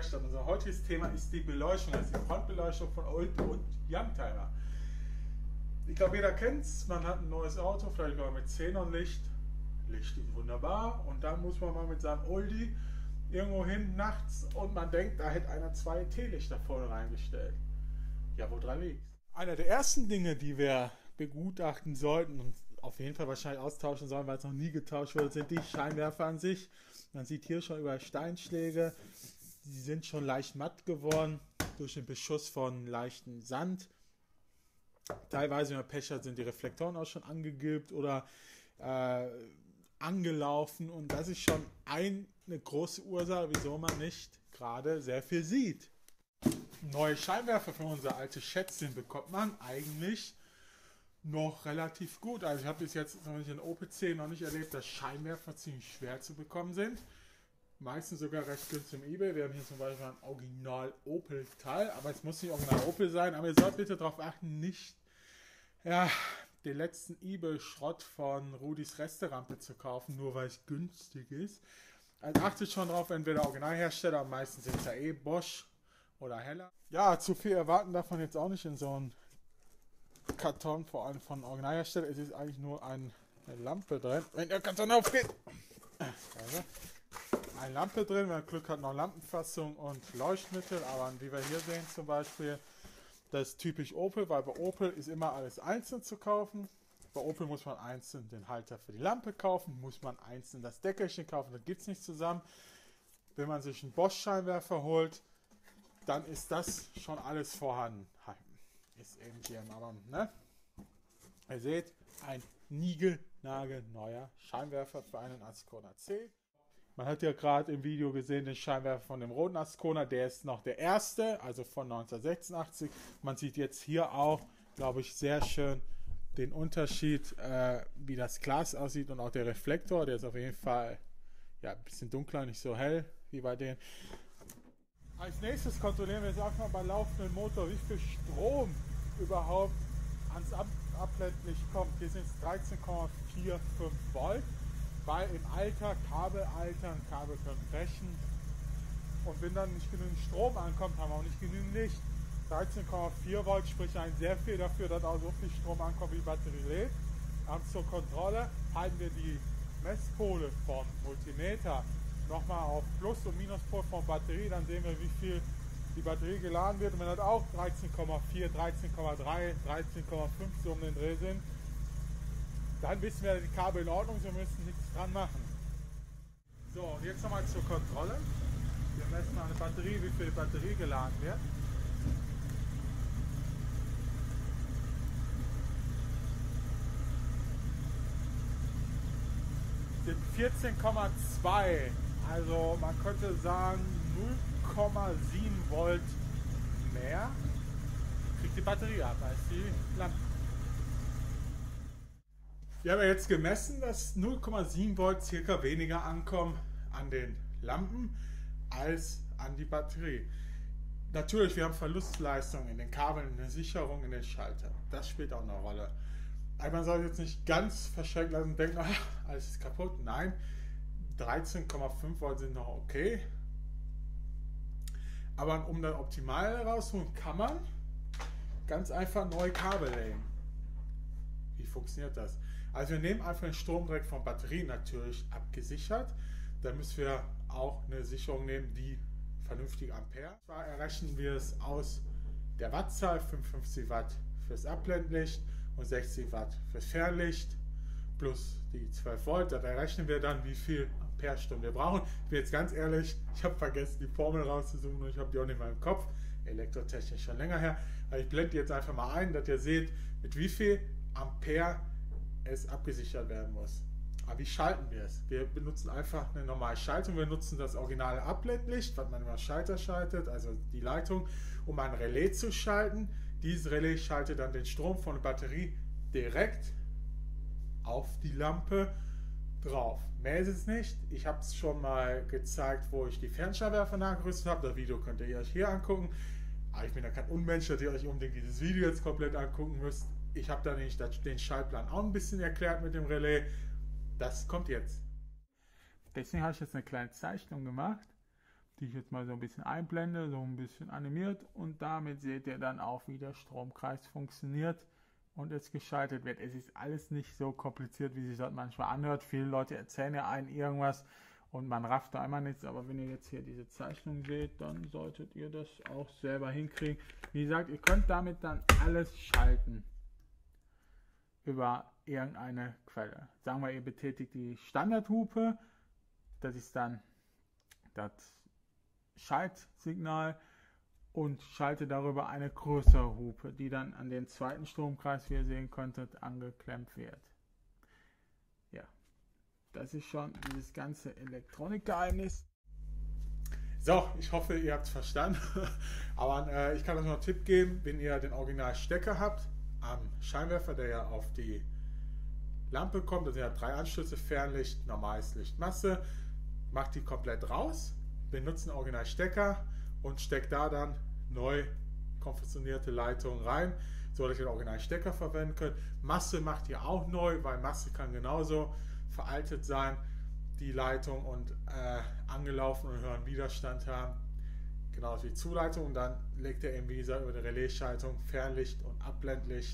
Werkstatt. Unser heutiges Thema ist die Beleuchtung, also die Frontbeleuchtung von Old und Youngtimer. Ich glaube, jeder kennt es, man hat ein neues Auto, vielleicht sogar mit Xenonlicht. Licht ist wunderbar und dann muss man mal mit seinem Oldie irgendwo hin nachts und man denkt, da hätte einer zwei Teelichter vorne reingestellt. Ja, wo dran liegt. Einer der ersten Dinge, die wir begutachten sollten und auf jeden Fall wahrscheinlich austauschen sollen, weil es noch nie getauscht wurde, sind die Scheinwerfer an sich. Man sieht hier schon über Steinschläge, die sind schon leicht matt geworden durch den Beschuss von leichten Sand. Teilweise, wenn man Pech hat, sind die Reflektoren auch schon angegilbt oder angelaufen und das ist schon eine große Ursache, wieso man nicht gerade sehr viel sieht. Neue Scheinwerfer für unsere alte Schätzchen bekommt man eigentlich noch relativ gut. Also ich habe bis jetzt in OPC noch nicht erlebt, dass Scheinwerfer ziemlich schwer zu bekommen sind. Meistens sogar recht günstig im eBay. Wir haben hier zum Beispiel ein Original Opel Teil, aber es muss nicht Original Opel sein. Aber ihr sollt bitte darauf achten, nicht den letzten eBay-Schrott von Rudis Resterampe zu kaufen, nur weil es günstig ist. Also achtet schon drauf, entweder Originalhersteller, meistens sind es ja Bosch oder Heller. Ja, zu viel erwarten darf man jetzt auch nicht in so einem Karton, vor allem von Originalhersteller. Es ist eigentlich nur eine Lampe drin. Wenn der Karton aufgeht, eine Lampe drin, wenn man Glück hat, noch Lampenfassung und Leuchtmittel, aber wie wir hier sehen zum Beispiel, das ist typisch Opel, weil bei Opel ist immer alles einzeln zu kaufen. Bei Opel muss man einzeln den Halter für die Lampe kaufen, muss man einzeln das Deckelchen kaufen, das gibt es nicht zusammen. Wenn man sich einen Bosch-Scheinwerfer holt, dann ist das schon alles vorhanden. Ist eben hier aber, ne? Ihr seht, ein niegelnagelneuer Scheinwerfer für einen Ascona C. Man hat ja gerade im Video gesehen den Scheinwerfer von dem roten Ascona, der ist noch der erste, also von 1986. Man sieht jetzt hier auch, glaube ich, sehr schön den Unterschied, wie das Glas aussieht und auch der Reflektor, der ist auf jeden Fall ja, ein bisschen dunkler, nicht so hell wie bei denen. Als nächstes kontrollieren wir jetzt auch mal bei laufendem Motor, wie viel Strom überhaupt ans Abblendlicht kommt. Hier sind es 13,45 Volt. Weil im Alter, Kabel altern, Kabel können brechen und wenn dann nicht genügend Strom ankommt, haben wir auch nicht genügend Licht. 13,4 Volt spricht eigentlich sehr viel dafür, dass auch so viel Strom ankommt, wie die Batterie lädt. Zur Kontrolle halten wir die Messpole vom Multimeter nochmal auf Plus- und Minuspol von Batterie, dann sehen wir, wie viel die Batterie geladen wird. Und wenn das auch 13,4, 13,3, 13,5 so um den Dreh sind, dann wissen wir, die Kabel in Ordnung sind, wir müssen nichts dran machen. So, und jetzt nochmal zur Kontrolle. Wir messen an der Batterie, wie viel Batterie geladen wird. Sind 14,2, also man könnte sagen 0,7 Volt mehr kriegt die Batterie ab als die Lampe. Wir haben ja jetzt gemessen, dass 0,7 Volt circa weniger ankommen an den Lampen als an die Batterie. Natürlich, wir haben Verlustleistung in den Kabeln, in der Sicherung, in den Schaltern. Das spielt auch eine Rolle. Aber man soll jetzt nicht ganz verschreckt lassen und denken, ach, alles ist kaputt. Nein, 13,5 Volt sind noch okay. Aber um dann optimal herauszuholen, kann man ganz einfach neue Kabel legen. Wie funktioniert das? Also wir nehmen einfach den Strom direkt von Batterien natürlich abgesichert. Dann müssen wir auch eine Sicherung nehmen, die vernünftige Ampere. Zwar errechnen wir es aus der Wattzahl, 55 Watt fürs Abblendlicht und 60 Watt fürs Fernlicht plus die 12 Volt. Da errechnen wir dann, wie viel Amperestunde wir brauchen. Ich bin jetzt ganz ehrlich, ich habe vergessen, die Formel rauszusuchen und ich habe die auch nicht mehr im Kopf. Elektrotechnisch schon länger her. Aber ich blende jetzt einfach mal ein, dass ihr seht, mit wie viel Ampere es abgesichert werden muss. Aber wie schalten wir es? Wir benutzen einfach eine normale Schaltung. Wir nutzen das originale Abblendlicht, was man über Schalter schaltet, also die Leitung, um ein Relais zu schalten. Dieses Relais schaltet dann den Strom von der Batterie direkt auf die Lampe drauf. Mehr ist es nicht. Ich habe es schon mal gezeigt, wo ich die Fernscheinwerfer nachgerüstet habe. Das Video könnt ihr euch hier angucken. Aber ich bin ja kein Unmensch, dass ihr euch unbedingt dieses Video jetzt komplett angucken müsst. Ich habe da nämlich den Schaltplan auch ein bisschen erklärt mit dem Relais. Das kommt jetzt. Deswegen habe ich jetzt eine kleine Zeichnung gemacht. die ich jetzt mal so ein bisschen einblende, so ein bisschen animiert, und damit seht ihr dann auch, wie der Stromkreis funktioniert und es geschaltet wird. Es ist alles nicht so kompliziert, wie sich das manchmal anhört. Viele Leute erzählen ja einen irgendwas und man rafft da einmal nichts, aber wenn ihr jetzt hier diese Zeichnung seht, dann solltet ihr das auch selber hinkriegen. Wie gesagt, ihr könnt damit dann alles schalten über irgendeine Quelle. Sagen wir, ihr betätigt die Standardhupe, das ist dann das Schaltsignal, und schalte darüber eine größere Hupe, die dann an den zweiten Stromkreis, wie ihr sehen könntet, angeklemmt wird. Ja, das ist schon dieses ganze Elektronikgeheimnis. So, ich hoffe, ihr habt es verstanden. Aber ich kann euch noch einen Tipp geben, wenn ihr den Originalstecker habt am Scheinwerfer, der ja auf die Lampe kommt, das sind ja 3 Anschlüsse, Fernlicht, normales Licht, Masse, macht die komplett raus, benutzt einen Originalstecker und steckt da dann neu konfektionierte Leitungen rein, so dass ihr den Originalstecker verwenden könnt. Masse macht ihr auch neu, weil Masse kann genauso veraltet sein, die Leitung, und angelaufen und höheren Widerstand haben, genauso wie Zuleitung. Und dann legt ihr eben, wie gesagt, über die Relaisschaltung Fernlicht und Abblendlicht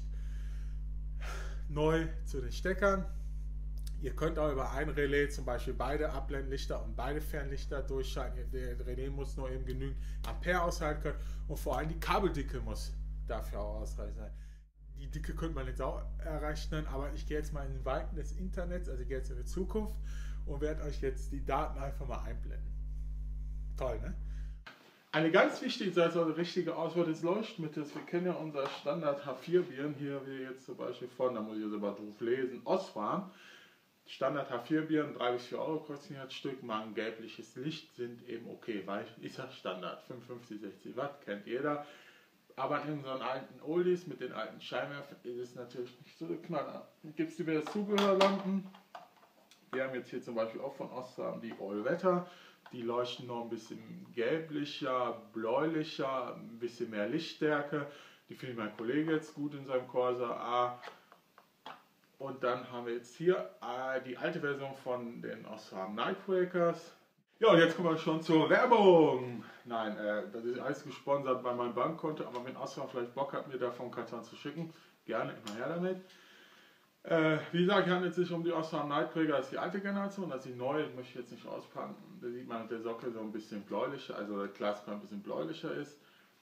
neu zu den Steckern. Ihr könnt auch über ein Relais zum Beispiel beide Abblendlichter und beide Fernlichter durchschalten. Der Relais muss nur eben genügend Ampere aushalten können, und vor allem die Kabeldicke muss dafür auch ausreichend sein. Die Dicke könnte man jetzt auch errechnen, aber ich gehe jetzt mal in den Weiten des Internets, also ich gehe jetzt in die Zukunft und werde euch jetzt die Daten einfach mal einblenden. Toll, ne? Eine ganz wichtige Sache, also eine richtige Auswahl des Leuchtmittels. Wir kennen ja unser Standard H4-Birnen, hier wie jetzt zum Beispiel von, da muss ich jetzt aber drauf lesen, Osram. Standard H4-Birnen, 3 bis 4 Euro kosten das Stück, machen gelbliches Licht, sind eben okay, weil ist ja Standard, 55, 60 Watt, kennt jeder. Aber in unseren alten Oldies mit den alten Scheinwerfern ist es natürlich nicht so der Knaller. Dann gibt es wieder Zubehörlampen. Wir haben jetzt hier zum Beispiel auch von Osram die All-Weather. Die leuchten noch ein bisschen gelblicher, bläulicher, ein bisschen mehr Lichtstärke. Die findet mein Kollege jetzt gut in seinem Corsa A. Und dann haben wir jetzt hier die alte Version von den Osram Nightbreakers. Ja, und jetzt kommen wir schon zur Werbung. Nein, das ist alles gesponsert bei meinem Bankkonto, aber wenn Osram vielleicht Bock hat, mir davon Karton zu schicken, gerne immer her damit. Wie gesagt, handelt es sich um die Osram Nightbreaker, das ist die alte Generation, das ist die neue, möchte ich jetzt nicht auspacken. Da sieht man, dass der Sockel so ein bisschen bläulicher, also das Glas ein bisschen bläulicher ist.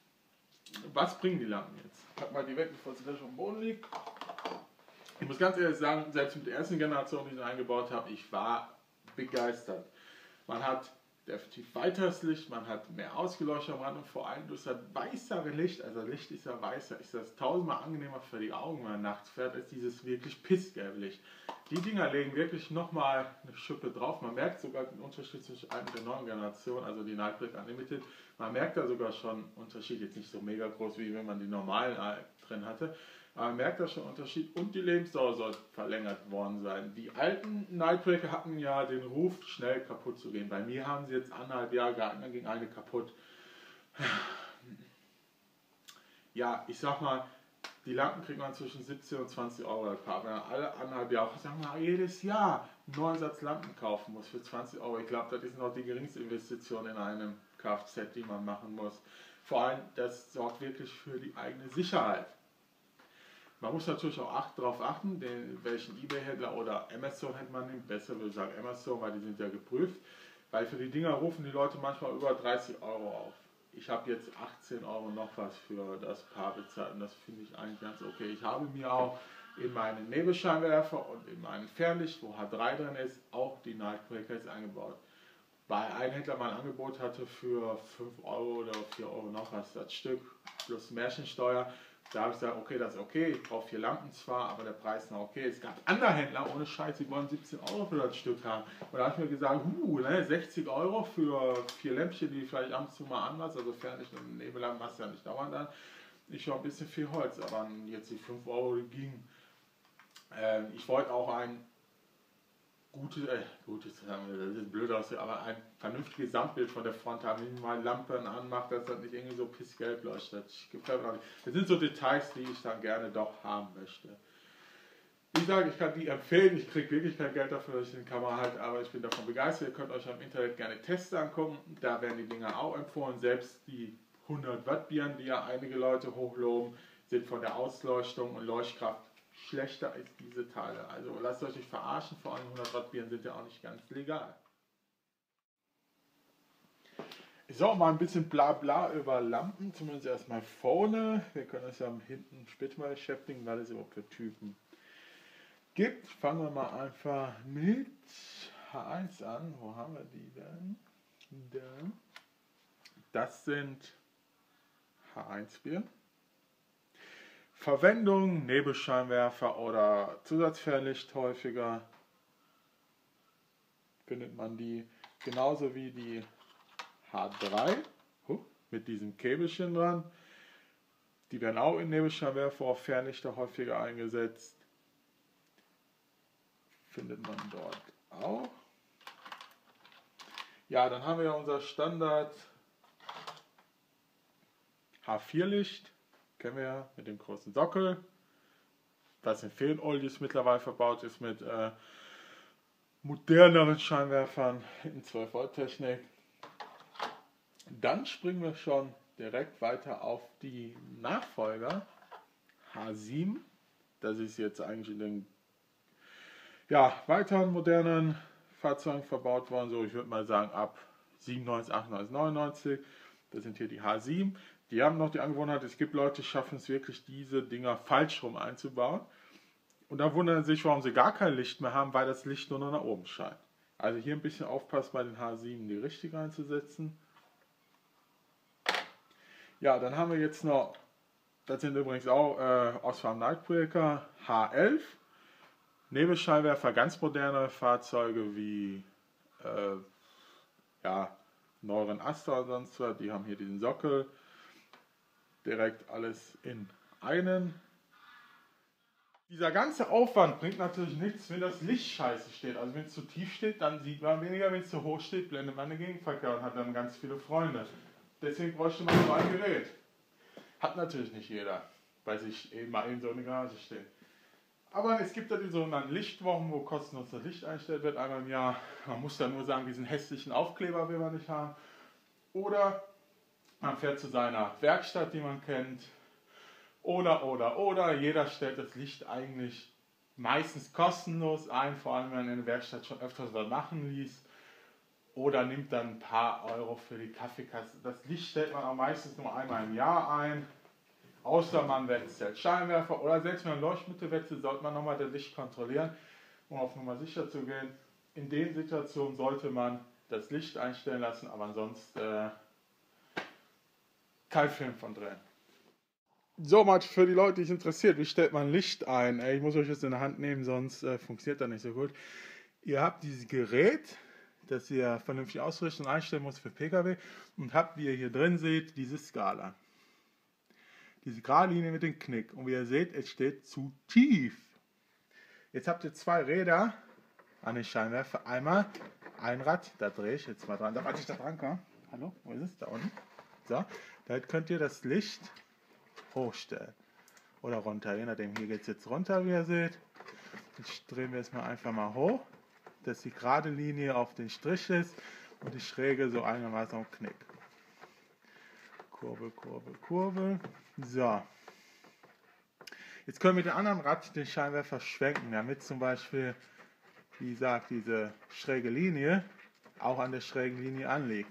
Was bringen die Lampen jetzt? Pack mal die weg, bevor sie gleich auf dem Boden liegt. Ich muss ganz ehrlich sagen, selbst mit der ersten Generation, die ich eingebaut habe, ich war begeistert. Man hat definitiv weiteres Licht, man hat mehr ausgeleuchtet am Rand, und vor allem durch das weißere Licht, also Licht ist ja weißer, ist das tausendmal angenehmer für die Augen, wenn man nachts fährt, als dieses wirklich pissgelbe Licht. Die Dinger legen wirklich nochmal eine Schippe drauf. Man merkt sogar den Unterschied zwischen alten und der neuen Generation, also die Nightbreak Unlimited. Man merkt da sogar schon einen Unterschied, jetzt nicht so mega groß, wie wenn man die normalen drin hatte. Aber man merkt da schon einen Unterschied, und die Lebensdauer soll verlängert worden sein. Die alten Nightbreaker hatten ja den Ruf, schnell kaputt zu gehen. Bei mir haben sie jetzt 1,5 Jahre gehalten, dann ging eine kaputt. Ja, ich sag mal, die Lampen kriegt man zwischen 17 und 20 Euro als Paar. Wenn man alle 1,5 Jahre, sagen wir mal, jedes Jahr einen neuen Satz Lampen kaufen muss für 20 Euro. Ich glaube, das ist noch die geringste Investition in einem Kfz, die man machen muss. Vor allem, das sorgt wirklich für die eigene Sicherheit. Man muss natürlich auch darauf achten, welchen eBay-Händler oder Amazon-Händler man nimmt. Besser würde ich sagen Amazon, weil die sind ja geprüft. Weil für die Dinger rufen die Leute manchmal über 30 Euro auf. Ich habe jetzt 18 Euro noch was für das Paar bezahlt, und das finde ich eigentlich ganz okay. Ich habe mir auch in meinen Nebelscheinwerfer und in meinen Fernlicht, wo H3 drin ist, auch die Nightbreakers eingebaut. Weil ein Händler mal ein Angebot hatte für 5 Euro oder 4 Euro noch was das Stück, plus Märchensteuer. Da habe ich gesagt, okay, das ist okay, ich brauche 4 Lampen zwar, aber der Preis ist noch okay. Es gab andere Händler, ohne Scheiß, die wollen 17 Euro für das Stück haben. Und da habe ich mir gesagt, 60 Euro für 4 Lämpchen, die vielleicht ab und zu mal anlassen, also Fernlicht und Nebellampen machst du ja nicht dauernd an. Ist schon ein bisschen viel Holz, aber jetzt die 5 Euro gingen. Ich wollte auch ein gutes, das ist blöd aus, aber ein vernünftiges Gesamtbild von der Front haben, wenn ich mal Lampen anmache, dass das nicht irgendwie so pissgelb leuchtet. Das gefällt mir auch nicht. Das sind so Details, die ich dann gerne doch haben möchte. Ich sage, ich kann die empfehlen. Ich kriege wirklich kein Geld dafür, dass ich die Kamera halte, aber ich bin davon begeistert. Ihr könnt euch am Internet gerne Tests angucken. Da werden die Dinger auch empfohlen. Selbst die 100 Watt Birnen, die ja einige Leute hochloben, sind von der Ausleuchtung und Leuchtkraft schlechter als diese Teile. Also lasst euch nicht verarschen, vor allem 100 Watt Birnen sind ja auch nicht ganz legal. Ich sage mal ein bisschen Blabla über Lampen, zumindest erstmal vorne. Wir können uns ja hinten später mal beschäftigen, was es überhaupt für Typen gibt. Fangen wir mal einfach mit H1 an. Wo haben wir die denn? Da. Das sind H1-Birnen. Verwendung, Nebelscheinwerfer oder Zusatzfernlicht häufiger. Findet man die genauso wie die H3 mit diesem Käbelchen dran. Die werden auch in Nebelscheinwerfer auf Fernlichter häufiger eingesetzt. Findet man dort auch. Ja, dann haben wir ja unser Standard H4-Licht. Kennen wir ja mit dem großen Sockel. Was in vielen Oldies mittlerweile verbaut ist mit moderneren Scheinwerfern in 12 Volt Technik. Dann springen wir schon direkt weiter auf die Nachfolger H7. Das ist jetzt eigentlich in den weiteren modernen Fahrzeugen verbaut worden. So, ich würde mal sagen ab 97, 98, 99. Das sind hier die H7. Die haben noch die Angewohnheit, es gibt Leute, die schaffen es wirklich, diese Dinger falsch rum einzubauen. Und dann wundern sie sich, warum sie gar kein Licht mehr haben, weil das Licht nur noch nach oben scheint. Also hier ein bisschen aufpassen bei den H7, die richtig einzusetzen. Ja, dann haben wir jetzt noch, das sind übrigens auch Osram Nightbreaker H11. Nebelscheinwerfer, ganz moderne Fahrzeuge wie neueren Astra und sonst was, die haben hier diesen Sockel. Direkt alles in einen. Dieser ganze Aufwand bringt natürlich nichts, wenn das Licht scheiße steht. Also wenn es zu tief steht, dann sieht man weniger, wenn es zu hoch steht, blendet man den Gegenverkehr und hat dann ganz viele Freunde. Deswegen bräuchte man so ein Gerät. Hat natürlich nicht jeder, bei sich eben mal in so eine Garage steht. Aber es gibt ja die sogenannten Lichtwochen, wo kostenlos das Licht eingestellt wird, einmal im Jahr. Man muss dann nur sagen, diesen hässlichen Aufkleber will man nicht haben. Oder man fährt zu seiner Werkstatt, die man kennt. Oder. Jeder stellt das Licht eigentlich meistens kostenlos ein, vor allem wenn man in der Werkstatt schon öfters was machen ließ. Oder nimmt dann ein paar Euro für die Kaffeekasse. Das Licht stellt man auch meistens nur einmal im Jahr ein. Außer man wechselt Scheinwerfer oder selbst wenn man Leuchtmittel wechselt, sollte man nochmal das Licht kontrollieren, um auf Nummer sicher zu gehen. In den Situationen sollte man das Licht einstellen lassen, aber ansonsten kein Film von drehen. So, mal für die Leute, die es interessiert, wie stellt man Licht ein? Ich muss euch das in der Hand nehmen, sonst funktioniert das nicht so gut. Ihr habt dieses Gerät, das ihr vernünftig ausrichten und einstellen muss für PKW und habt, wie ihr hier drin seht, diese Skala. Diese gerade Linie mit dem Knick. Und wie ihr seht, es steht zu tief. Jetzt habt ihr zwei Räder an den Scheinwerfer. Einmal ein Rad, da drehe ich jetzt mal dran. Da warte ich da dran komme. Hallo, wo ist es? Da unten. So, da könnt ihr das Licht hochstellen. Oder runter, je nachdem. Hier geht es jetzt runter, wie ihr seht. Jetzt drehen wir es mal einfach mal hoch, dass die gerade Linie auf den Strich ist und die Schräge so einigermaßen am Knick. Kurbel, Kurbel, Kurbel. So. Jetzt können wir mit dem anderen Rad den Scheinwerfer schwenken, damit zum Beispiel, wie gesagt, diese schräge Linie auch an der schrägen Linie anliegt.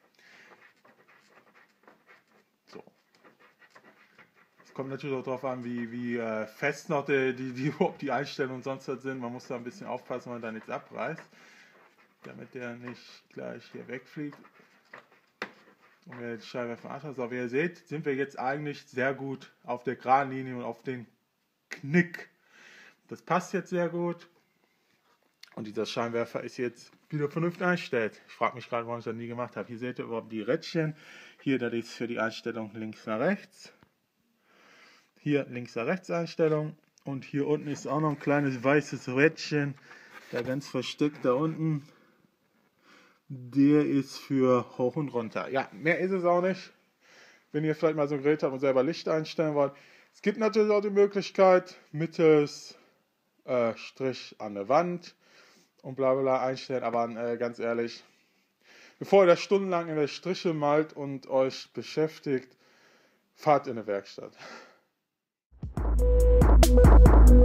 So. Es kommt natürlich auch darauf an, wie fest noch die Einstellungen und sonst was sind. Man muss da ein bisschen aufpassen, wenn man da nichts abreißt, damit der nicht gleich hier wegfliegt. Und wir die Scheinwerfer anschauen. So, wie ihr seht, sind wir jetzt eigentlich sehr gut auf der geraden Linie und auf den Knick. Das passt jetzt sehr gut. Und dieser Scheinwerfer ist jetzt wieder vernünftig eingestellt. Ich frage mich gerade, warum ich das nie gemacht habe. Hier seht ihr überhaupt die Rädchen. Hier, das ist für die Einstellung links nach rechts. Hier links nach rechts Einstellung. Und hier unten ist auch noch ein kleines weißes Rädchen. Da ganz versteckt da unten. Der ist für hoch und runter. Ja, mehr ist es auch nicht. Wenn ihr vielleicht mal so ein Gerät habt und selber Licht einstellen wollt. Es gibt natürlich auch die Möglichkeit, mittels Strich an der Wand und bla bla einstellen. Aber ganz ehrlich, bevor ihr da stundenlang in der Striche malt und euch beschäftigt, fahrt in eine Werkstatt.